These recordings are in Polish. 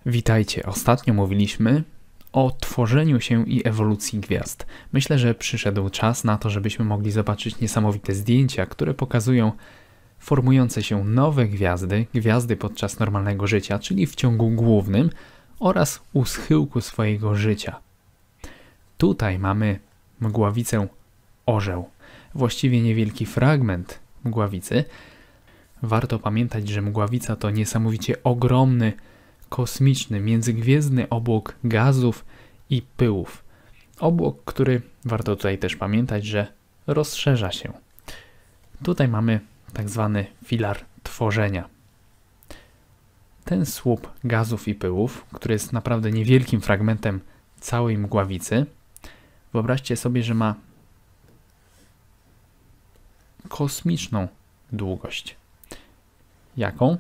Witajcie. Ostatnio mówiliśmy o tworzeniu się i ewolucji gwiazd. Myślę, że przyszedł czas na to, żebyśmy mogli zobaczyć niesamowite zdjęcia, które pokazują formujące się nowe gwiazdy, gwiazdy podczas normalnego życia, czyli w ciągu głównym oraz u schyłku swojego życia. Tutaj mamy mgławicę orzeł. Właściwie niewielki fragment mgławicy. Warto pamiętać, że mgławica to niesamowicie ogromny, kosmiczny, międzygwiezdny obłok gazów i pyłów. Obłok, który, warto tutaj też pamiętać, że rozszerza się. Tutaj mamy tak zwany filar tworzenia. Ten słup gazów i pyłów, który jest naprawdę niewielkim fragmentem całej mgławicy, wyobraźcie sobie, że ma kosmiczną długość. Jaką?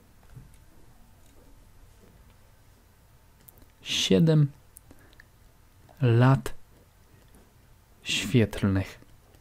7 lat świetlnych.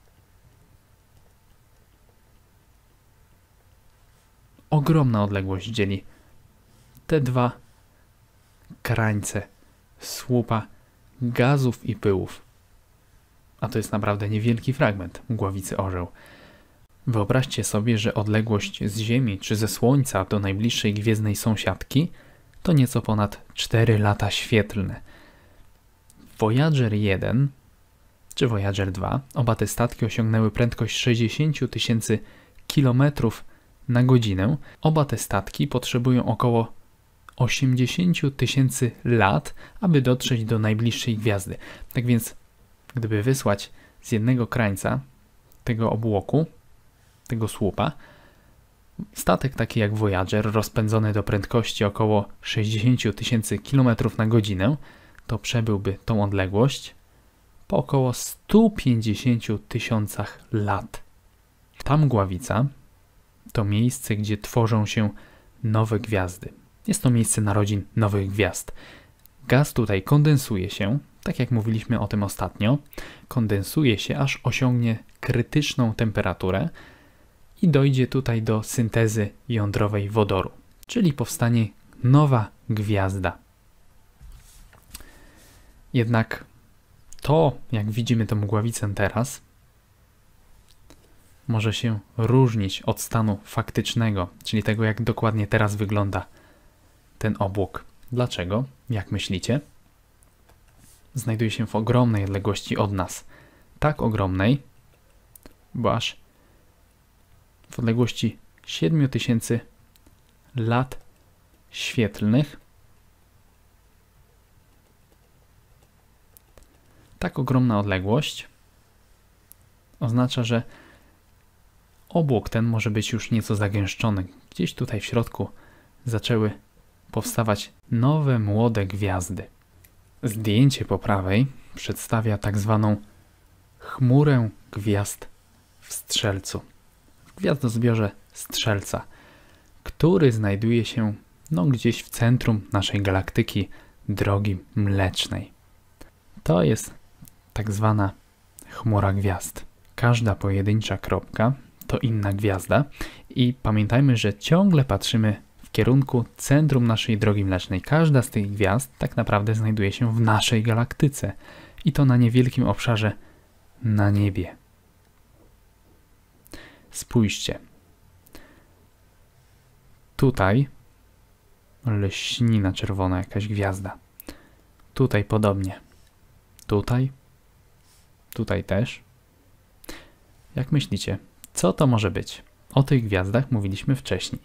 Ogromna odległość dzieli te dwa krańce słupa gazów i pyłów. A to jest naprawdę niewielki fragment mgławicy orzeł. Wyobraźcie sobie, że odległość z Ziemi czy ze Słońca do najbliższej gwiezdnej sąsiadki to nieco ponad 4 lata świetlne. Voyager 1 czy Voyager 2, oba te statki osiągnęły prędkość 60 000 km na godzinę. Oba te statki potrzebują około 80 000 lat, aby dotrzeć do najbliższej gwiazdy. Tak więc, gdyby wysłać z jednego krańca tego obłoku, tego słupa, statek taki jak Voyager, rozpędzony do prędkości około 60 000 km na godzinę, to przebyłby tą odległość po około 150 000 lat. Ta mgławica to miejsce, gdzie tworzą się nowe gwiazdy. Jest to miejsce narodzin nowych gwiazd. Gaz tutaj kondensuje się, tak jak mówiliśmy o tym ostatnio, kondensuje się, aż osiągnie krytyczną temperaturę i dojdzie tutaj do syntezy jądrowej wodoru, czyli powstanie nowa gwiazda. Jednak to, jak widzimy tę mgławicę teraz, może się różnić od stanu faktycznego, czyli tego, jak dokładnie teraz wygląda ten obłok. Dlaczego? Jak myślicie? Znajduje się w ogromnej odległości od nas. Tak ogromnej, bo aż w odległości 7000 lat świetlnych. Tak ogromna odległość oznacza, że obłok ten może być już nieco zagęszczony. Gdzieś tutaj w środku zaczęły powstawać nowe, młode gwiazdy. Zdjęcie po prawej przedstawia tak zwaną chmurę gwiazd w Strzelcu. W gwiazdozbiorze Strzelca, który znajduje się gdzieś w centrum naszej galaktyki Drogi Mlecznej. To jest tak zwana chmura gwiazd. Każda pojedyncza kropka to inna gwiazda i pamiętajmy, że ciągle patrzymy w kierunku centrum naszej Drogi Mlecznej. Każda z tych gwiazd tak naprawdę znajduje się w naszej galaktyce i to na niewielkim obszarze na niebie. Spójrzcie. Tutaj lśni czerwona jakaś gwiazda. Tutaj podobnie. Tutaj też. Jak myślicie, co to może być? O tych gwiazdach mówiliśmy wcześniej.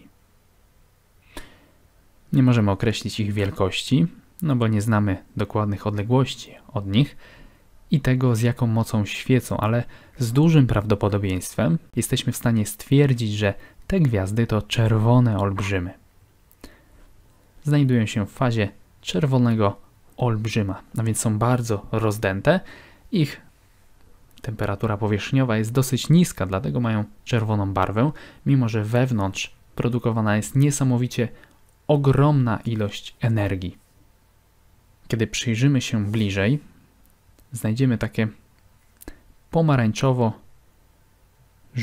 Nie możemy określić ich wielkości, bo nie znamy dokładnych odległości od nich i tego, z jaką mocą świecą, ale z dużym prawdopodobieństwem jesteśmy w stanie stwierdzić, że te gwiazdy to czerwone olbrzymy. Znajdują się w fazie czerwonego olbrzyma, a więc są bardzo rozdęte. Ich temperatura powierzchniowa jest dosyć niska, dlatego mają czerwoną barwę, mimo że wewnątrz produkowana jest niesamowicie ogromna ilość energii. Kiedy przyjrzymy się bliżej, znajdziemy takie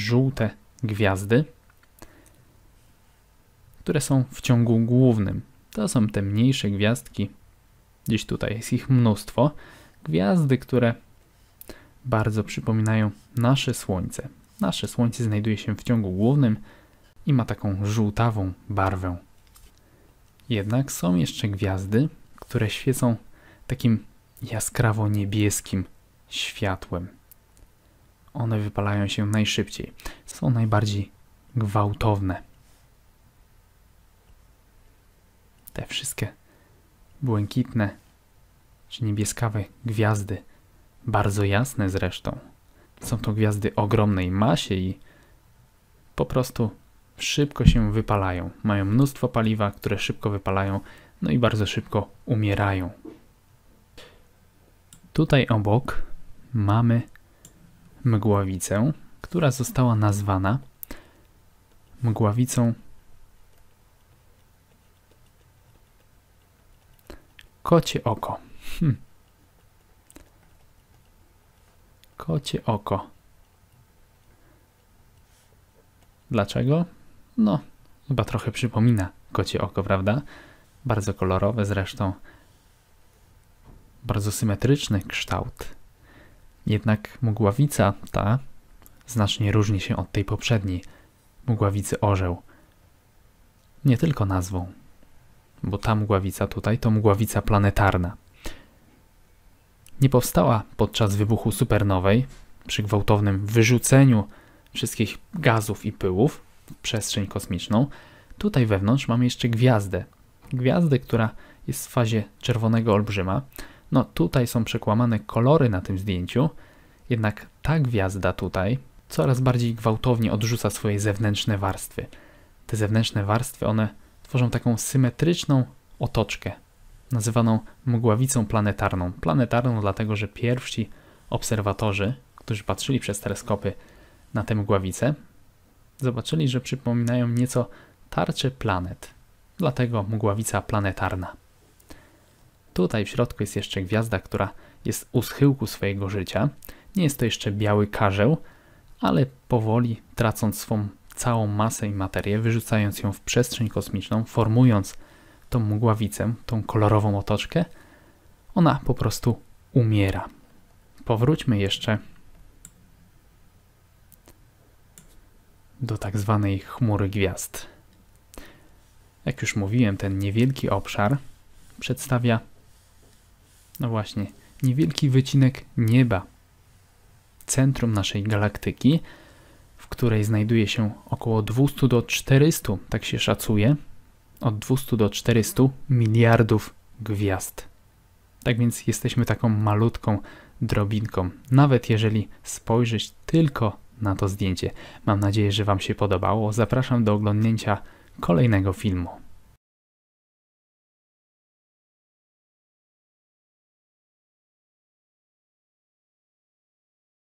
pomarańczowo-żółte gwiazdy, które są w ciągu głównym. To są te mniejsze gwiazdki. Gdzieś tutaj jest ich mnóstwo. Gwiazdy, które bardzo przypominają nasze Słońce. Nasze Słońce znajduje się w ciągu głównym i ma taką żółtawą barwę. Jednak są jeszcze gwiazdy, które świecą takim jaskrawo niebieskim światłem. One wypalają się najszybciej. Są najbardziej gwałtowne. Te wszystkie błękitne czy niebieskawe gwiazdy, bardzo jasne zresztą, są to gwiazdy o ogromnej masie i po prostu szybko się wypalają. Mają mnóstwo paliwa, które szybko wypalają, no i bardzo szybko umierają. Tutaj obok mamy mgławicę, która została nazwana mgławicą kocie oko. Kocie oko. Dlaczego? No, chyba trochę przypomina kocie oko, prawda? Bardzo kolorowe zresztą. Bardzo symetryczny kształt. Jednak mgławica ta znacznie różni się od tej poprzedniej, mgławicy orzeł. Nie tylko nazwą, bo ta mgławica tutaj to mgławica planetarna. Nie powstała podczas wybuchu supernowej, przy gwałtownym wyrzuceniu wszystkich gazów i pyłów w przestrzeń kosmiczną. Tutaj wewnątrz mamy jeszcze gwiazdę. Gwiazdę, która jest w fazie czerwonego olbrzyma. No tutaj są przekłamane kolory na tym zdjęciu, jednak ta gwiazda tutaj coraz bardziej gwałtownie odrzuca swoje zewnętrzne warstwy. Te zewnętrzne warstwy, one tworzą taką symetryczną otoczkę, nazywaną mgławicą planetarną. Planetarną dlatego, że pierwsi obserwatorzy, którzy patrzyli przez teleskopy na tę mgławicę, zobaczyli, że przypominają nieco tarcze planet. Dlatego mgławica planetarna. Tutaj w środku jest jeszcze gwiazda, która jest u schyłku swojego życia. Nie jest to jeszcze biały karzeł, ale powoli tracąc swą całą masę i materię, wyrzucając ją w przestrzeń kosmiczną, formując tą mgławicę, tą kolorową otoczkę, ona po prostu umiera. Powróćmy jeszcze do tak zwanej chmury gwiazd. Jak już mówiłem, ten niewielki obszar przedstawia, no właśnie, niewielki wycinek nieba, centrum naszej galaktyki, w której znajduje się około 200 do 400, tak się szacuje, od 200 do 400 miliardów gwiazd. Tak więc jesteśmy taką malutką drobinką, nawet jeżeli spojrzeć tylko na to zdjęcie. Mam nadzieję, że Wam się podobało. Zapraszam do oglądnięcia kolejnego filmu.